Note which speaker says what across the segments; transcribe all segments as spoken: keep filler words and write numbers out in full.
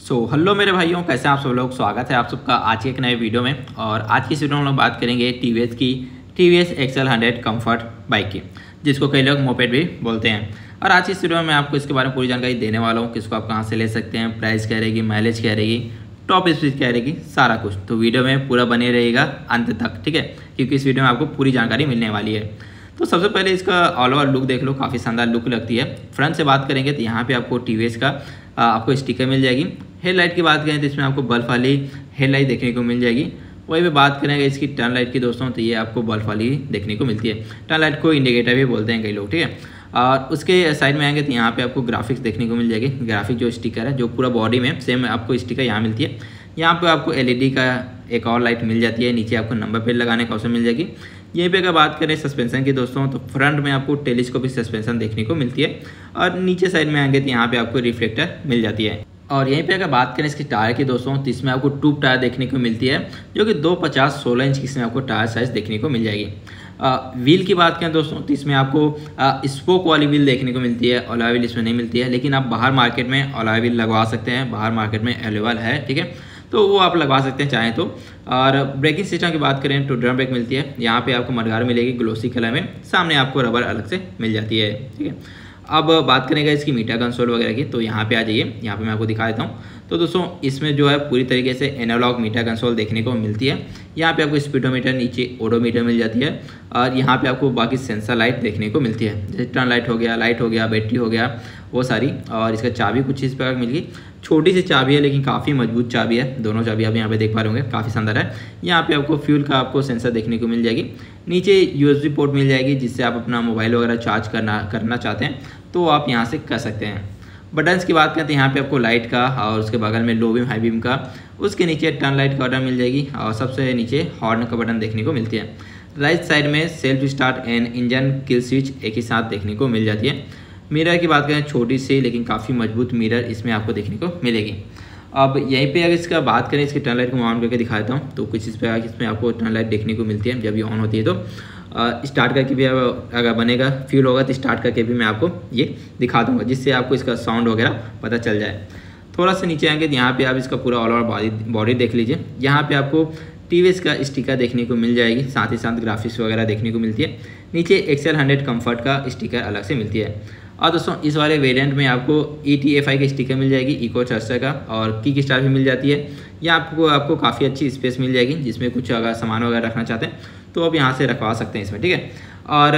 Speaker 1: सो so, hello मेरे भाइयों, कैसे आप सब लोग। स्वागत है आप सबका आज के एक नए वीडियो में। और आज की इस वीडियो में हम लोग बात करेंगे टीवीएस की TVS XL hundred comfort bike की, जिसको कई लोग मोपेड भी बोलते हैं। और आज की इस वीडियो में मैं आपको इसके बारे में पूरी जानकारी देने वाला हूँ, किसको आप कहाँ से ले सकते हैं, प्राइस क्या रहेगी, माइलेज क्या रहेगी, टॉप स्पीड क्या रहेगी, सारा कुछ। तो वीडियो में पूरा बने रहेगा अंत तक, ठीक है, क्योंकि इस वीडियो में आपको पूरी जानकारी मिलने वाली है। तो सबसे पहले इसका ऑल ओवर लुक देख लो, काफ़ी शानदार लुक लगती है। फ्रंट से बात करेंगे तो यहाँ पे आपको टीवीएस का आ, आपको स्टिकर मिल जाएगी। हेडलाइट की बात करें तो इसमें आपको बल्ब वाली हेडलाइट देखने को मिल जाएगी। वहीं पे बात करेंगे इसकी टर्न लाइट की दोस्तों, तो ये आपको बल्ब वाली देखने को मिलती है। टर्न लाइट को इंडिकेटर भी बोलते हैं कई लोग, ठीक है। और उसके साइड में आएंगे तो यहाँ पे आपको ग्राफिक्स देखने को मिल जाएगी। ग्राफिक जो स्टिकर है, जो पूरा बॉडी में सेम आपको स्टिकर यहाँ मिलती है। यहाँ पे आपको एलईडी का एक और लाइट मिल जाती है। नीचे आपको नंबर प्लेट लगाने का ऑप्शन मिल जाएगी। यहीं पे अगर बात करें सस्पेंशन की दोस्तों, तो फ्रंट में आपको टेलीस्कोपिक सस्पेंशन देखने को मिलती है। और नीचे साइड में आएंगे तो यहाँ पे आपको रिफ्लेक्टर मिल जाती है। और यहीं पे अगर बात करें इसकी टायर की दोस्तों, तो इसमें आपको ट्यूब टायर देखने को मिलती है, जो कि दो पचास सोलह इंच की इसमें आपको टायर साइज देखने को मिल जाएगी। आ, व्हील की बात करें दोस्तों, तो इसमें आपको आ, स्पोक वाली व्हील देखने को मिलती है। अलॉय व्हील इसमें नहीं मिलती है, लेकिन आप बाहर मार्केट में अलॉय व्हील लगवा सकते हैं। बाहर मार्केट में अवेलेबल है, ठीक है, तो वो आप लगवा सकते हैं चाहें तो। और ब्रेकिंग सिस्टम की बात करें तो ड्रम ब्रेक मिलती है। यहाँ पे आपको मडगार्ड मिलेगी ग्लोसी कलर में, सामने आपको रबर अलग से मिल जाती है, ठीक है। अब बात करेंगे इसकी मीटर कंसोल वगैरह की, तो यहाँ पे आ जाइए, यहाँ पे मैं आपको दिखा देता हूँ। तो दोस्तों इसमें जो है पूरी तरीके से एनालॉग मीटर कंसोल देखने को मिलती है। यहाँ पे आपको स्पीडोमीटर, नीचे ओडोमीटर मिल जाती है। और यहाँ पे आपको बाकी सेंसर लाइट देखने को मिलती है, जैसे टर्न लाइट हो गया, लाइट हो गया, बैटरी हो गया, वो सारी। और इसका चाबी कुछ इस प्रकार मिल गई। छोटी सी चाबी है लेकिन काफ़ी मजबूत चाबी है। दोनों चाबी आप यहाँ पे देख पा रहे होंगे, काफ़ी शानदार है। यहाँ पे आपको फ्यूल का आपको सेंसर देखने को मिल जाएगी। नीचे यूएसबी पोर्ट मिल जाएगी, जिससे आप अपना मोबाइल वगैरह चार्ज करना करना चाहते हैं तो आप यहाँ से कर सकते हैं। बटन्स की बात करें तो यहाँ पे आपको लाइट का, और उसके बगल में लो बीम हाई बीम का, उसके नीचे टर्न लाइट का बटन मिल जाएगी। और सबसे नीचे हॉर्न का बटन देखने को मिलती है। राइट साइड में self start and engine kill switch एक ही साथ देखने को मिल जाती है। मिरर की बात करें, छोटी सी लेकिन काफ़ी मजबूत मिरर इसमें आपको देखने को मिलेगी। अब यहीं पे अगर इसका बात करें, इसकी टर्न लाइट को मैं ऑन करके दिखा देता हूँ, तो कुछ इस प्रकार इसमें आपको टर्न लाइट देखने को मिलती है। जब ये ऑन होती है तो स्टार्ट करके भी अगर बनेगा फ्यूल होगा तो स्टार्ट करके भी मैं आपको ये दिखा दूँगा, जिससे आपको इसका साउंड वगैरह पता चल जाए। थोड़ा सा नीचे आएंगे तो यहाँ पे आप इसका पूरा ऑल ओवर बॉडी बॉडी देख लीजिए। यहाँ पे आपको टीवीएस का स्टिकर देखने को मिल जाएगी, साथ ही साथ ग्राफिक्स वगैरह देखने को मिलती है। नीचे एक्सएल हंड्रेड कंफर्ट का स्टिकर अलग से मिलती है। और दोस्तों इस वाले वेरिएंट में आपको ई टी एफ आई का स्टिकर मिल जाएगी, इको थ्रस्टर का, और किक स्टार्ट भी मिल जाती है। यहाँ आपको आपको काफ़ी अच्छी स्पेस मिल जाएगी, जिसमें कुछ अगर सामान वगैरह रखना चाहते हैं तो आप यहाँ से रखवा सकते हैं इसमें, ठीक है। और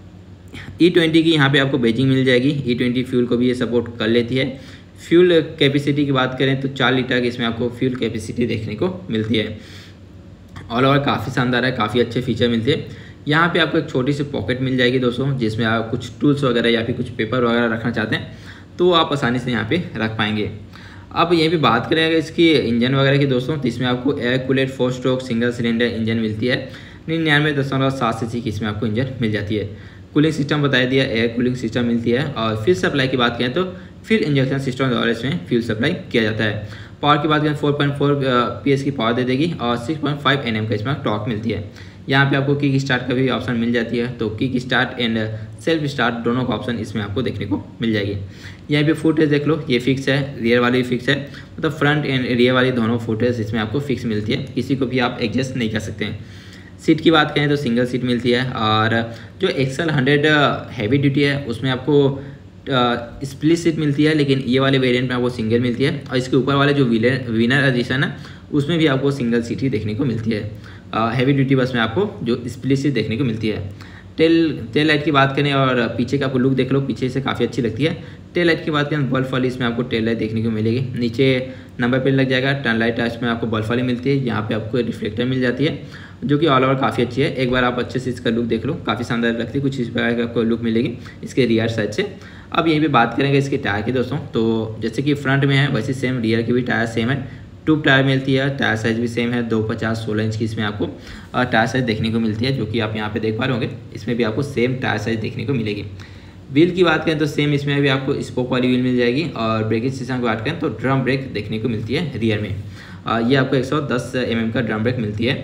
Speaker 1: ई ट्वेंटी की यहाँ पे आपको बेजिंग मिल जाएगी। ई ट्वेंटी फ्यूल को भी ये सपोर्ट कर लेती है। फ्यूल कैपेसिटी की बात करें तो चार लीटर की इसमें आपको फ्यूल कैपेसिटी देखने को मिलती है। ऑल ओवर काफ़ी शानदार है, काफ़ी अच्छे फीचर मिलते हैं। यहाँ पे आपको एक छोटी सी पॉकेट मिल जाएगी दोस्तों, जिसमें आप कुछ टूल्स वगैरह या फिर कुछ पेपर वगैरह रखना चाहते हैं तो आप आसानी से यहाँ पे रख पाएंगे। अब यहीं पे बात करें अगर इसकी इंजन वगैरह की दोस्तों, तो इसमें आपको air cooled four stroke single cylinder engine मिलती है। निन्यानवे दशमलव सात सी सी की इसमें आपको इंजन मिल जाती है। कूलिंग सिस्टम बता दिया, एयर कूलिंग सिस्टम मिलती है। और फ्यूल सप्लाई की बात करें तो फ्यूल इंजेक्शन सिस्टम द्वारा इसमें फ्यूल सप्लाई किया जाता है। पावर की बात करें four point four P S की पावर दे देगी, और six point five N M का इसमें टॉर्क मिलती है। यहाँ पे आपको किक स्टार्ट का भी ऑप्शन मिल जाती है, तो kick start and self start दोनों का ऑप्शन इसमें आपको देखने को मिल जाएगी। यहाँ पे फुटेज देख लो, ये फिक्स है, रियर वाली भी फिक्स है, मतलब फ्रंट एंड रियर वाली दोनों फुटेज इसमें आपको फिक्स मिलती है, किसी को भी आप एडजस्ट नहीं कर सकते हैं। सीट की बात करें तो सिंगल सीट मिलती है। और जो एक्सएल हंड्रेड हैवी ड्यूटी है उसमें आपको स्प्लिट सीट मिलती है, लेकिन ये वाले वेरिएंट में आपको सिंगल मिलती है। और इसके ऊपर वाले जो विनर विनर एडिशन है उसमें भी आपको सिंगल सीट ही देखने को मिलती है। हैवी ड्यूटी बस में आपको जो स्प्लिट सीट देखने को मिलती है। टेल टेल लाइट की बात करें और पीछे का आपको लुक देख लो, पीछे से काफ़ी अच्छी लगती है। टेल लाइट की बात करें बल्ब वाली इसमें आपको टेल लाइट देखने को मिलेगी। नीचे नंबर प्लेट लग जाएगा। टर्न लाइट इसमें आपको बल्ब वाली मिलती है। यहाँ पे आपको रिफ्लेक्टर मिल जाती है, जो कि ऑल ओवर काफ़ी अच्छी है। एक बार आप अच्छे से इसका लुक देख लो, काफ़ी शानदार लगती है। कुछ इस प्रकार का आपको लुक मिलेगी इसके रियर साइड से। अब यहीं पे बात करेंगे इसके टायर की दोस्तों, तो जैसे कि फ्रंट में है वैसे सेम रियर की भी टायर सेम है। ट्यूब टायर मिलती है, टायर साइज भी सेम है, दो पचास सोलह इंच की इसमें आपको टायर साइज देखने को मिलती है, जो कि आप यहाँ पे देख पा रहे होंगे। इसमें भी आपको सेम टायर साइज देखने को मिलेगी। व्हील की बात करें तो सेम इसमें भी आपको स्पोक वाली व्हील मिल जाएगी। और ब्रेकिंग सिस्टम की बात करें तो ड्रम ब्रेक देखने को मिलती है रियर में। ये आपको एक सौ दस एम एम का ड्रम ब्रेक मिलती है।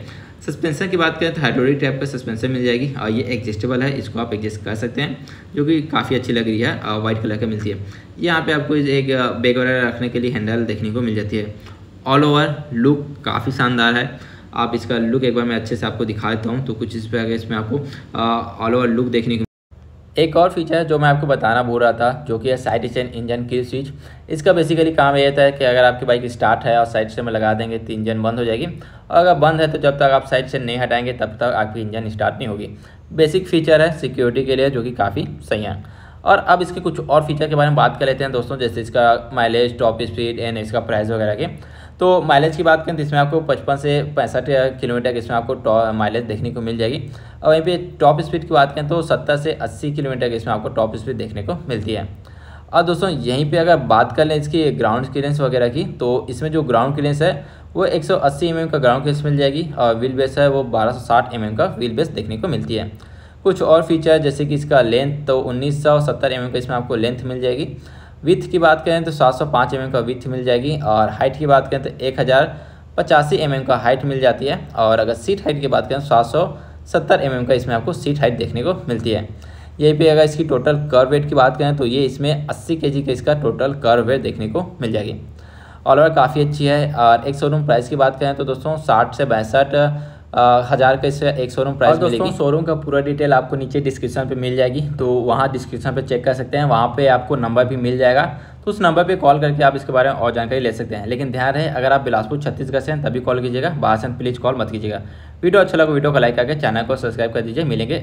Speaker 1: सस्पेंशन की बात करें तो हाइड्रोलिक टाइप का सस्पेंशन मिल जाएगी और ये एडजस्टेबल है, इसको आप एडजस्ट कर सकते हैं, जो कि काफ़ी अच्छी लग रही है और वाइट कलर का मिलती है। यहाँ पे आपको एक बैग वगैरह रखने के लिए हैंडल देखने को मिल जाती है। ऑल ओवर लुक काफ़ी शानदार है। आप इसका लुक एक बार मैं अच्छे से आपको दिखा देता हूँ। तो कुछ इस पर इसमें आपको ऑल ओवर लुक देखने को। एक और फीचर है जो मैं आपको बताना भूल रहा था, जो कि है side stand engine kill switch. इसका बेसिकली काम ये है कि अगर आपकी बाइक स्टार्ट है और साइड स्टैंड में लगा देंगे तो इंजन बंद हो जाएगी, और अगर बंद है तो जब तक आप साइड स्टैंड नहीं हटाएंगे तब तक आपकी इंजन स्टार्ट नहीं होगी। बेसिक फीचर है सिक्योरिटी के लिए, जो कि काफ़ी सही है। और अब इसके कुछ और फीचर के बारे में बात कर लेते हैं दोस्तों, जैसे इसका माइलेज, टॉप स्पीड एंड इसका प्राइस वगैरह के। तो माइलेज की बात करें तो इसमें आपको पचपन से पैंसठ किलोमीटर इसमें आपको माइलेज देखने को मिल जाएगी। और वहीं पे टॉप स्पीड की बात करें तो सत्तर से अस्सी किलोमीटर की इसमें आपको टॉप स्पीड देखने को मिलती है। और दोस्तों यहीं पे अगर बात कर लें इसकी ग्राउंड क्लियरेंस वगैरह की, तो इसमें जो ग्राउंड क्लियरेंस है वो एक सौ अस्सी एम एम का ग्राउंड क्लियरेंस मिल जाएगी, और व्हील बेस है वो बारह सौ साठ एम एम का व्हील बेस देखने को मिलती है। कुछ और फीचर जैसे कि इसका लेंथ, तो उन्नीस सौ सत्तर एम एम का इसमें आपको लेंथ मिल जाएगी। विथ की बात करें तो सात सौ पाँच एम एम का विथ मिल जाएगी, और हाइट की बात करें तो एक हज़ार पचासी एम एम का हाइट मिल जाती है। और अगर सीट हाइट की बात करें तो सात सौ सत्तर एम एम का इसमें आपको सीट हाइट देखने को मिलती है। यहीं पे अगर इसकी टोटल कर्व वेट की बात करें तो ये इसमें अस्सी केजी का इसका टोटल कर्व वेट देखने को मिल जाएगी। ऑल ओवर काफ़ी अच्छी है। और एक शोरूम प्राइस की बात करें तो दोस्तों साठ से बैसठ हज़ार का इससे एक शोरूम प्राइस मिलेगी। शोरूम का पूरा डिटेल आपको नीचे डिस्क्रिप्शन पे मिल जाएगी, तो वहाँ डिस्क्रिप्शन पे चेक कर सकते हैं। वहाँ पे आपको नंबर भी मिल जाएगा, तो उस नंबर पे कॉल करके आप इसके बारे में और जानकारी ले सकते हैं। लेकिन ध्यान रहे, अगर आप बिलासपुर छत्तीसगढ़ से हैं तभी कॉल कीजिएगा, बाहर से प्लीज़ कॉल मत कीजिएगा। वीडियो अच्छा लगा वीडियो को लाइक करके चैनल को सब्सक्राइब कर दीजिए। मिलेंगे